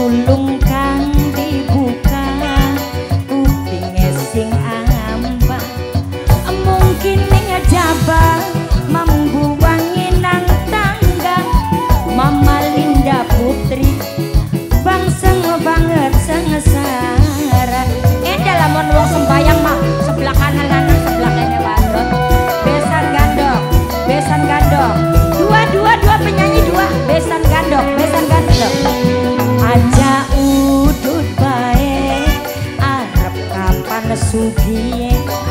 tulung kang dibuka kupinge sing ambang mungkin ning jaba mambu wangi nang tangga Mama Linda Putri bangseng banget sengsara lamun wong sembayang mah sebelah kanan lanang sebelah kene wadon besan gandong dua penyanyi dua besan gandong aja udut bae arep kapan sugiye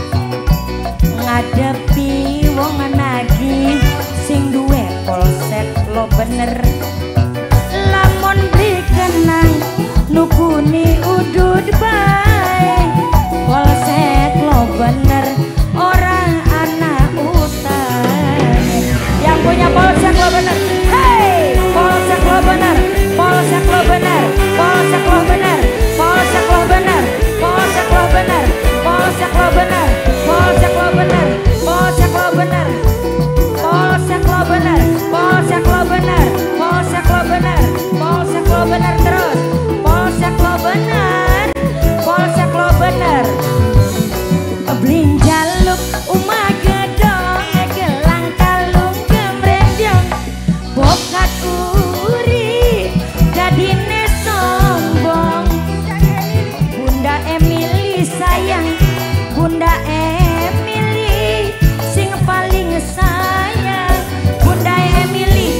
ngadepi wong nagih sing duwe polsek lo bener lamun dikenang nukuni udut bae polsek lo bener orang anak utang yang punya polsek lo bener hey polsek lo bener polsek lo bener polsek lo bener polsek lo bener polsek lo bener polsek lo bener polsek lo bener polsek lo bener polsek lo bener polsek lo bener polsek lo bener polsek lo bener terus polsek lo bener polsek lo bener blin jaluk umah gedong gelang kalung gemrendong bokat uri dadine sombong Bunda Emily sayang Bunda Emily sing paling sayang Bunda Emily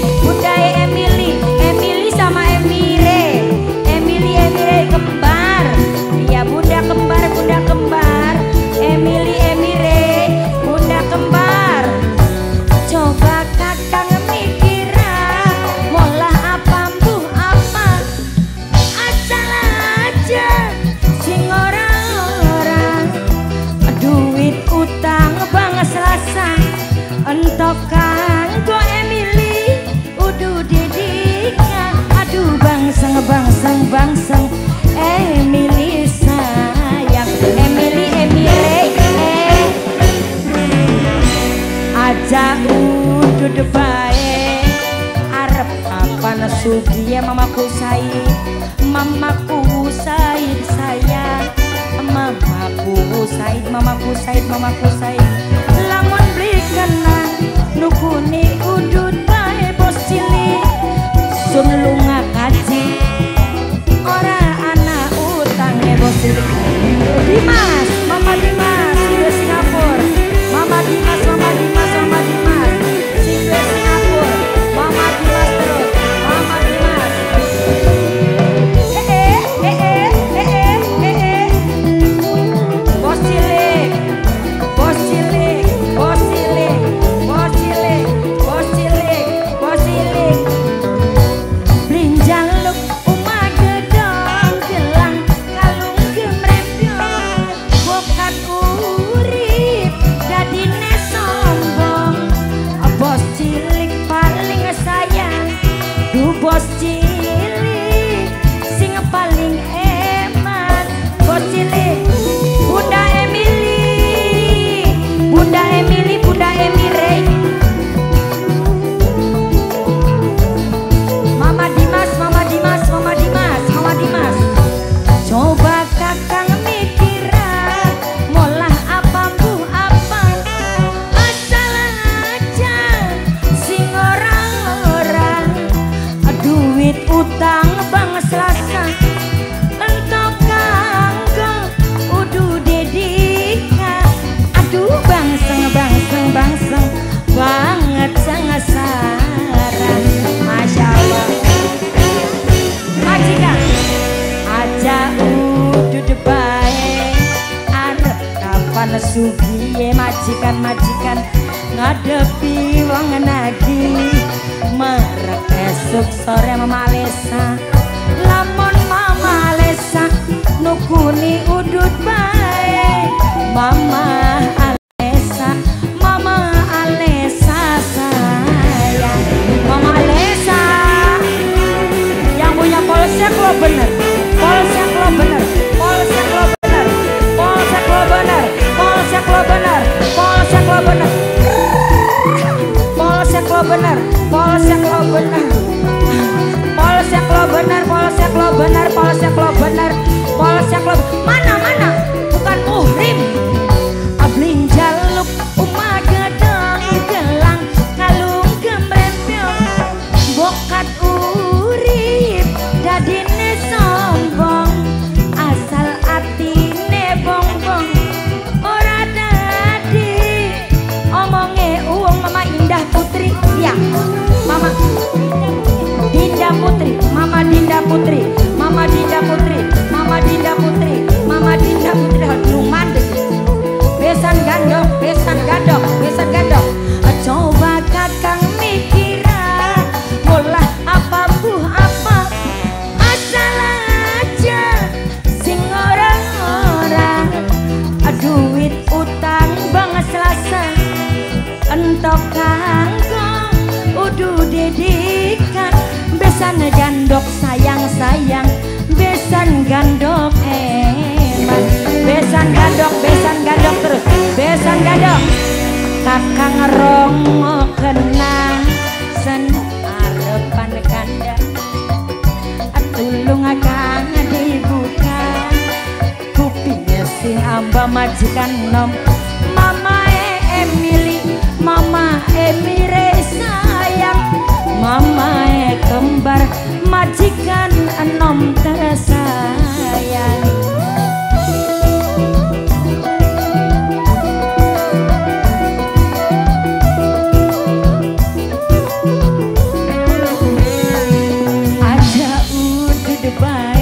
Emily sama Emire kembar iya Bunda kembar Emily Emire Bunda kembar coba kakang mikira molah apa mbuh apa asal aja sing orang-orang duit utang bang selasa entok kanggo Emily udu didikan aduh bangseng Emily sayang Emily Emire aja udud bae arep kapan sugiye mamaku Said sayang mamaku Said lamun beli kenang nukuni udud bae bos cilik sun lunga kaji ora anak utang bos cilik Dimas Mama Dimas di Singapura Mama Dimas sing di Singapura Mama Dimas terus Mama Dimas bos cilik blin jaluk umah gedong gelang kalung gemrendong bokat urip dadine sombong bos cilik paling sayang bos cilik sing paling eman bos cilik Bunda Emily Bunda Emire Mama Dimas coba kakang mikira molah apa mbuh apa asal aja sing orang-orang duit utang bang selasa entok kanggo udu dedika aduh bangseng banget sengasaran Masya Allah majikan aja udud bae arep kapan sugiye majikan ngadepi wong nagih merek esuk sore Mama Alesa lamun Mama Alesa nukuni udud bae Mama Alesa sayang Mama Alesa yang punya polsek lo bener polsek lo bener polsek lo bener polsek lo bener polsek lo bener polsek lo bener polsek lo bener polsek lo bener polsek lo bener polsek lo bener polsek lo mana bukan muhrim abling jaluk umah gedang gelang kalung gemrempel bokat urip dadine sombong asal atine bongbong ora dadi omonge uang mama Indah Putri ya mama Dinda Putri mama Dinda Putri mama Dinda Putri mama Dinda Putri mama Dinda Putri lumandeg besan gandok besan gandok besan gandok coba kakang mikiran mulah apa buh apa asal aja sing orang-orang duit utang bang selasa entok kanggo udu dedikan besan gandok sayang-sayang besan gandok eman besan gandok terus besan gandok kakang rongo kenang sen arepan kanda tulung akang dibuka kupingnya sing amba majikan nom mama Emily mama Emire sayang mama kembar majikan enom tersayang aja udah depan